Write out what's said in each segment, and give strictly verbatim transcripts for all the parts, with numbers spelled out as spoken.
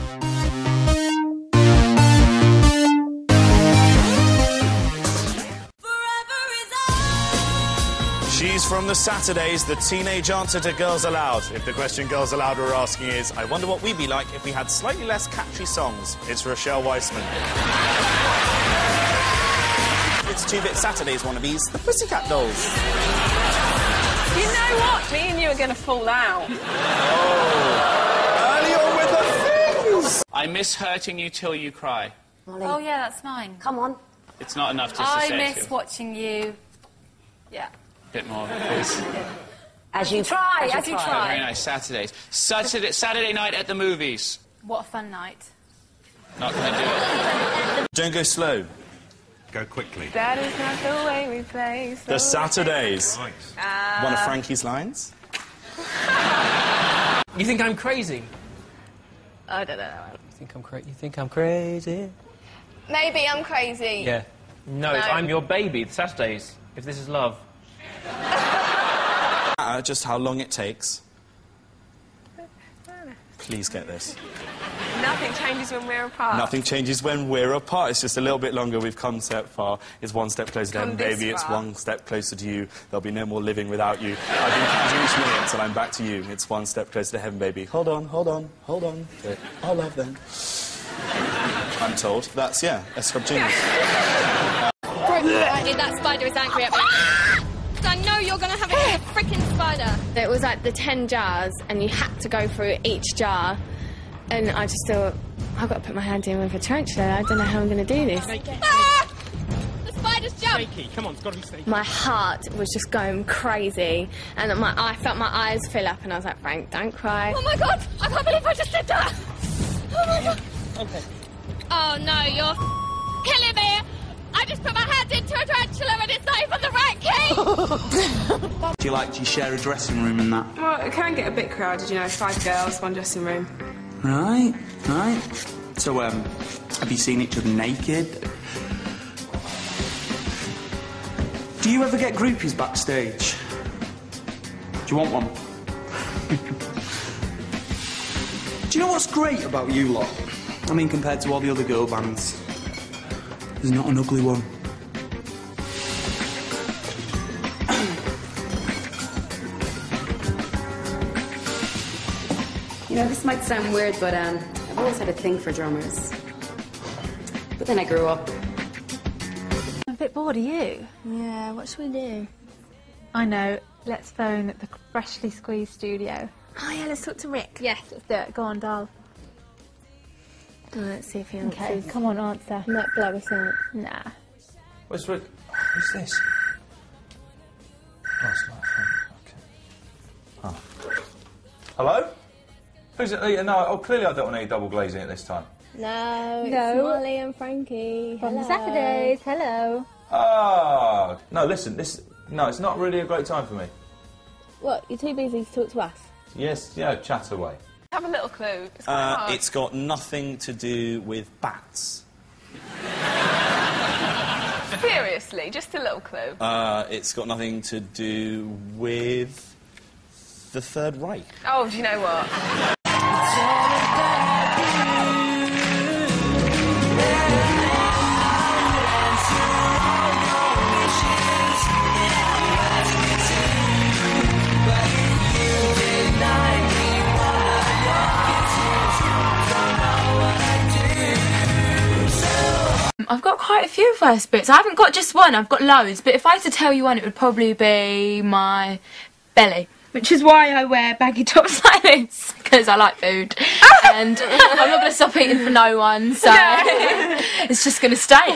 She's from the Saturdays, the teenage answer to Girls Aloud. If the question Girls Aloud were asking is, I wonder what we'd be like if we had slightly less catchy songs. It's Rochelle Weissman. It's two-bit Saturdays wannabes, the Pussycat Dolls. You know what? Me and you are going to fall out. Oh. Early on with the things! I miss hurting you till you cry. Molly. Oh, yeah, that's mine. Come on. It's not enough just to I say miss you. watching you. Yeah. Bit more, please. As you try, as, as you try. try. Oh, very nice. Saturdays. Saturday, Saturday night at the movies. What a fun night. Not gonna do it. Don't go slow. Go quickly. That is not the way we play. So the Saturdays. Right. Uh... One of Frankie's lines. You think I'm crazy? I don't know. You think I'm crazy? You think I'm crazy? Maybe I'm crazy. Yeah. No, no. If I'm your baby. The Saturdays. If this is love. Uh, just how long it takes. Please get this. Nothing changes when we're apart. Nothing changes when we're apart. It's just a little bit longer. We've come so far. It's one step closer to heaven, baby. It's one step closer to you. There'll be no more living without you. I've been counting each minute until I'm back to you. It's one step closer to heaven, baby. Hold on, hold on, hold on. I'll love them. I'm told. That's, yeah, a scrub genius. I did that spider is angry at me. I know you're going to have a freaking spider. It was like the ten jars, and you had to go through each jar. And I just thought, I've got to put my hand in with a tarantula. I don't know how I'm going to do this. Ah! The spider's jumped. Snaky, come on, it's got to be snaky. My heart was just going crazy, and my, I felt my eyes fill up, and I was like, Frank, don't cry. Oh my God, I can't believe I just did that. Oh my God. Okay. Oh no, you're killing me. I just put my hand into a tarantula and it's not even the right key! Do you like, do you share a dressing room and that? Well, it can get a bit crowded, you know, five girls, one dressing room. Right, right. So, um, have you seen each other naked? Do you ever get groupies backstage? Do you want one? Do you know what's great about you lot? I mean, compared to all the other girl bands. There's not an ugly one. You know, this might sound weird, but um, I've always had a thing for drummers. But then I grew up. I'm a bit bored, are you? Yeah, what should we do? I know. Let's phone the Freshly Squeezed studio. Oh, yeah, let's talk to Rick. Yes, let's do it. Go on, doll. Oh, let's see if he answers. Okay, come on, answer. Might blow us out. Nah. What's Rick? Who's this? Oh, it's not Frank. Okay. Oh. Hello? Who's it? Oh, no, oh, clearly I don't want any double glazing at this time. No, it's No. Molly and Frankie. From the Hello. Saturdays, hello. Ah, no, listen, this, no, it's not really a great time for me. What, you're too busy to talk to us? Yes, yeah, chat away. Have a little clue. It's quite Uh, hard. it's got nothing to do with bats. Seriously, just a little clue. Uh, it's got nothing to do with the Third Reich. Oh, do you know what? I've got quite a few first bits. I haven't got just one, I've got loads. But if I had to tell you one, it would probably be my belly. Which is why I wear baggy tops like this, because I like food. And I'm not going to stop eating for no one, so it's just going to stay.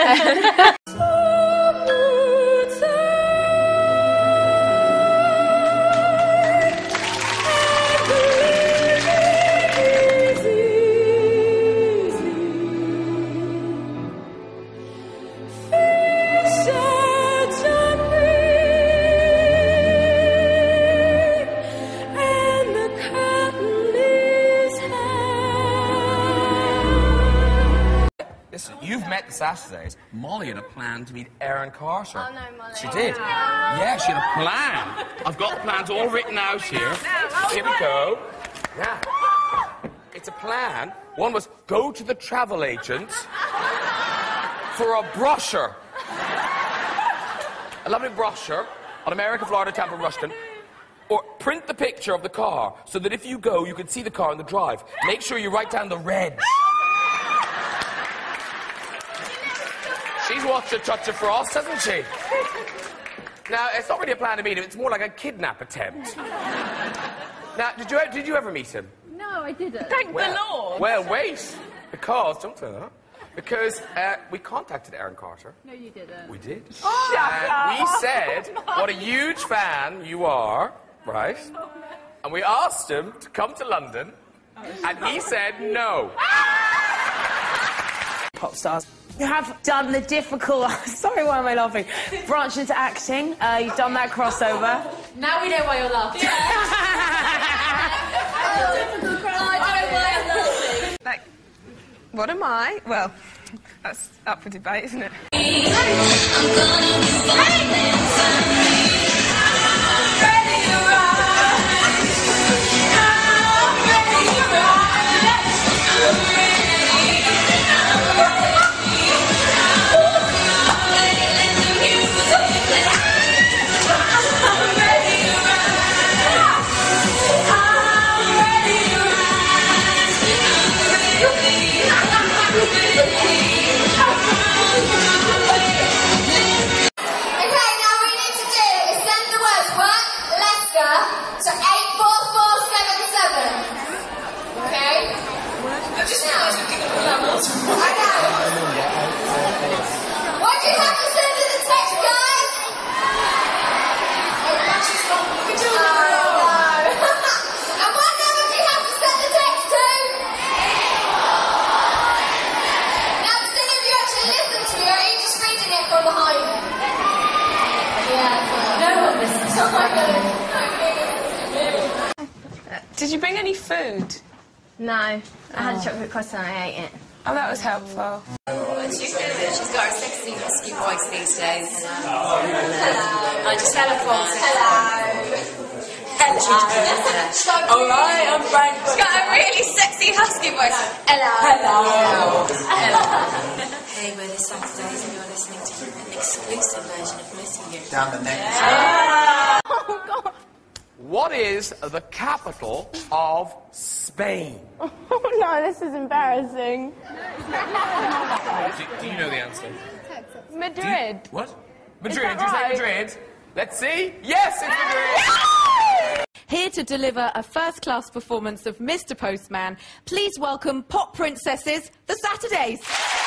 Listen, you've met the Saturdays. Molly had a plan to meet Aaron Carter. Oh, no, Molly. She did. Yeah, she had a plan. I've got the plans all written out here. Here we go. Yeah. It's to plan. One was go to the travel agent for a brochure. A lovely brochure on America, Florida, Tampa, Rushton. Or print the picture of the car so that if you go, you can see the car in the drive. Make sure you write down the reg. She's watched a touch of frost, hasn't she? Now, it's not really a plan to meet him. It's more like a kidnap attempt. Now, did you, did you ever meet him? No, I didn't. Thank well, the Lord. Well, wait. Because, don't say that. Because uh, we contacted Aaron Carter. No, you didn't. We did. Oh, and we said what a huge fan you are, right? And we asked him to come to London, and he said no. Pop stars. You have done the difficult, sorry, why am I laughing? Branch into acting, uh, you've done that crossover. Now we know why you're laughing. Like, what am I? Well, that's up for debate, isn't it? Did you bring any food? No, I had a chocolate croissant and I ate it. Oh, that was helpful. She's got a sexy husky voice these days. Hello. I just telephoned. Hello. Hello. All right, I'm Frank. She's got a really sexy husky voice. Hello. Hello. Hello. Hey, we're the Saturdays and you're listening to an exclusive version of Missing You. Down the neck. Yeah. Oh, God. What is the capital of Spain? Oh, no, this is embarrassing. do, do you know the answer? Madrid. You, what? Madrid. Is that Did you right? say Madrid? Let's see. Yes, it's Madrid. Here to deliver a first-class performance of Mister Postman, please welcome pop princesses, the Saturdays.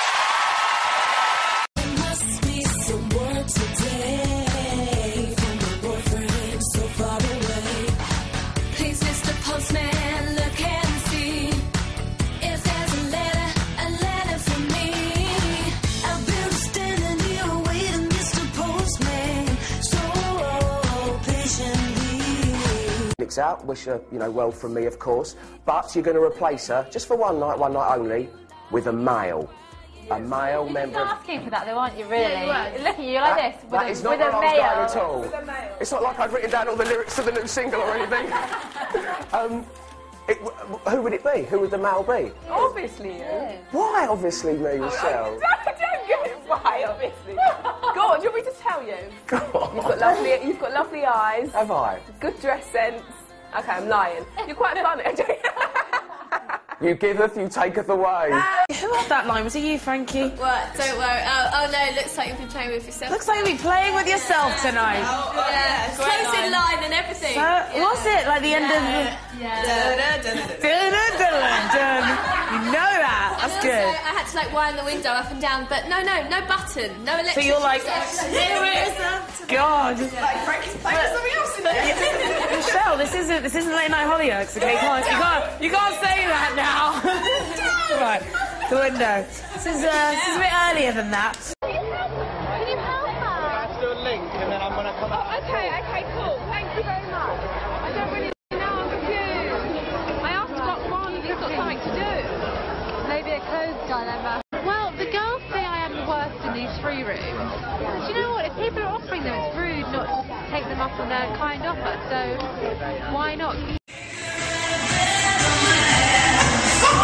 Out, wish her, you know, well from me, of course, but you're going to replace her, just for one night, one night only, with a male. A male member You're of... asking for that though, aren't you, really? Yeah, you Look at you like that, this, with that a, is not with what a I was male. going at all. With a male. It's not like I've written down all the lyrics to the new single or anything. um, it, who would it be? Who would the male be? Obviously you. Why, obviously, me, Michelle? I don't get it. Why, obviously? Go on, do you want me to tell you? Go on. You've got lovely, you've got lovely eyes. Have I? Good dress sense. Okay, I'm lying. You're quite funny. You giveth, you taketh away. Who had that line? Was it you, Frankie? What? Don't worry. Oh, oh no, looks like you've been playing with yourself. Looks like you've been playing with yourself tonight. Oh, oh, yeah, Great close in line. line and everything. So, yeah. Was it like the end yeah. of the... Yeah. Dun-dun-dun-dun-dun. You know that. That's and good. also, I had to like wind the window up and down, but no, no, no button, no electric. So you're like, here it is. God. Like Frankie's playing something else in there. Michelle, this isn't this isn't late night Hollyoaks, okay? You can't, you can't, you can't say that now. Right, the window. This is uh, this is a bit earlier than that. Can you help her? Let's do a link and then I'm gonna come out. Oh, okay, okay, cool. Thank you very much. I don't really know. I'm confused. I asked what one. He's got something to do. Maybe a clothes dilemma. Well, the girls say I am the worst in these free rooms. Do you know what? If people are offering them, it's rude not to take them up on their kind offer. So why not?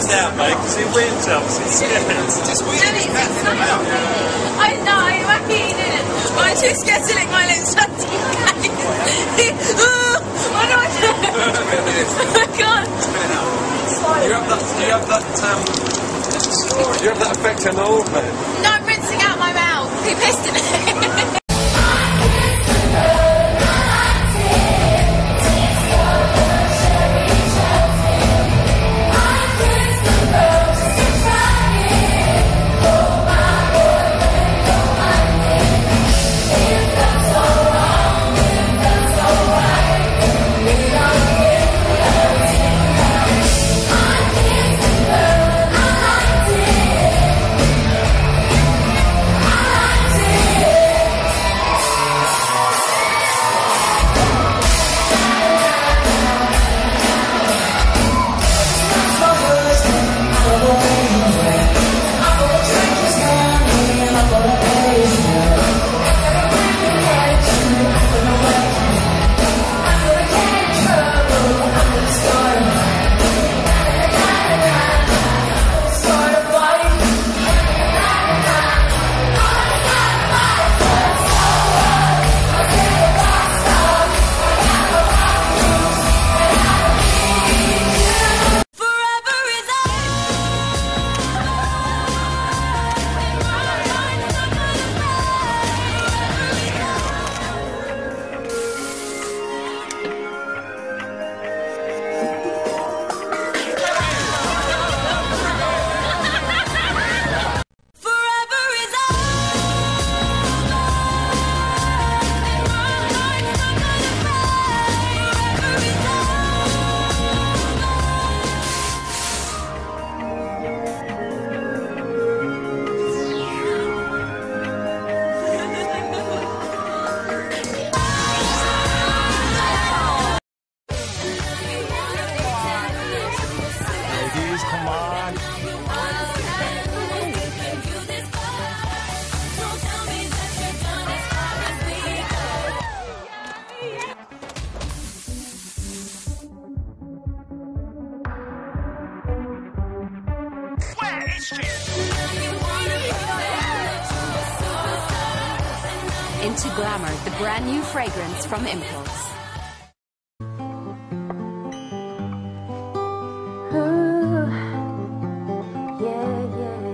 yours out, mate, because it wins us. It's scared. Just weird. I know, I he didn't. But I'm too scared to lick my lips. I know I do. I can't. You have that, you have that, um, you have that effect on the old man. No, I'm rinsing out my mouth. He pissed in it. Into Glamour, the brand new fragrance from Impulse. Ooh, yeah, yeah.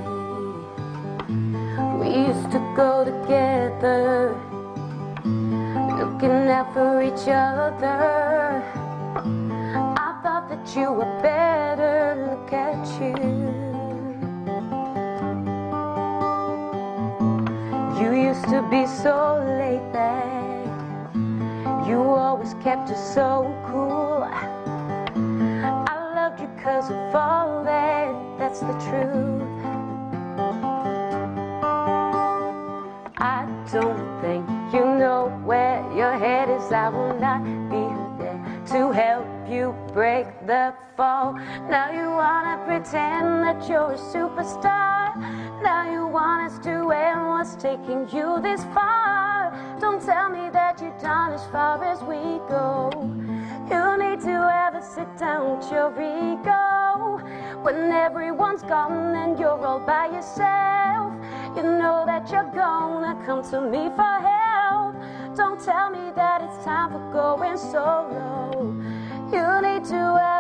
We used to go together, looking out for each other. I thought that you were better, look at you. You used to be so laid back, you always kept it so cool. I loved you cause of all that, that's the truth. I don't think you know where your head is. I will not be there to help you break the fall. Now you wanna pretend that you're a superstar. Now you want us to end what's taking you this far. Don't tell me that you're done as far as we go. You need to ever sit down with your ego. When everyone's gone and you're all by yourself, you know that you're gonna come to me for help. Don't tell me that it's time for going solo. You need to ever